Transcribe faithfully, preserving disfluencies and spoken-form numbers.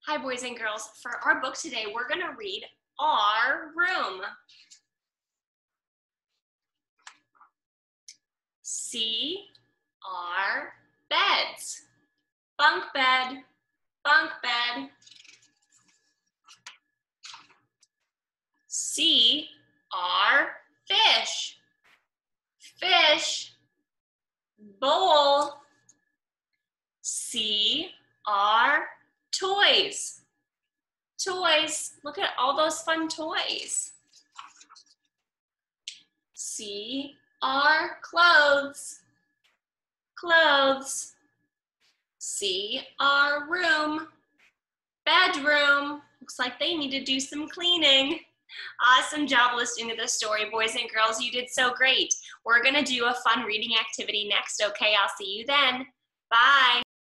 Hi, boys and girls. For our book today, we're going to read Our Room. See our beds. Bunk bed, bunk bed. See our fish. Fish, bowl. See our toys. Toys, look at all those fun toys. See our clothes. Clothes. See our room. Bedroom. Looks like they need to do some cleaning. Awesome job listening to this story, boys and girls. You did so great. We're gonna do a fun reading activity next, okay? I'll see you then. Bye.